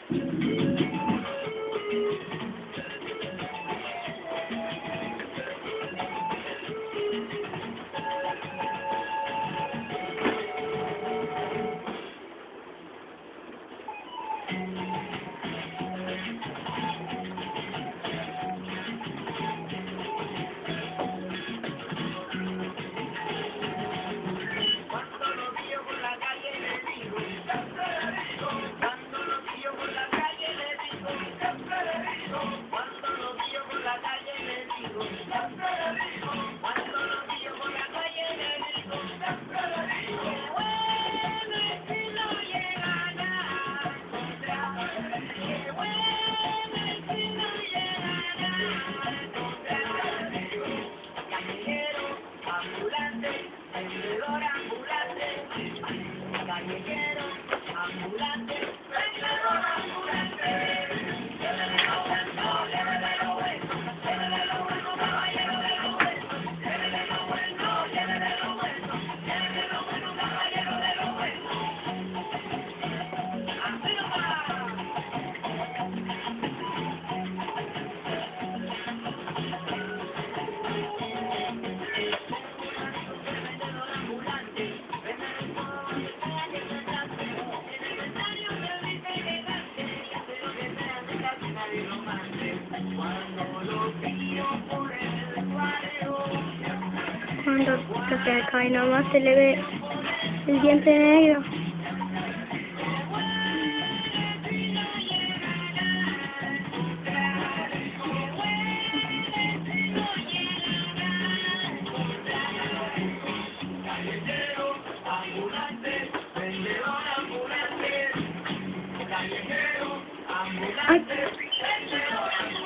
Vendedor ambulante, callejero ambulante, vendedor ambulante. Llévele lo bueno, llévele lo bueno, llévele lo bueno, caballero de lo bueno. Llévele lo bueno, llévele lo bueno, llévele lo bueno, caballero de lo bueno. ¡Así nomás! Cuando se acerca y nomás se le ve el diente negro. Callejero ambulante, vendedor ambulante, callejero ambulante, vendedor ambulante.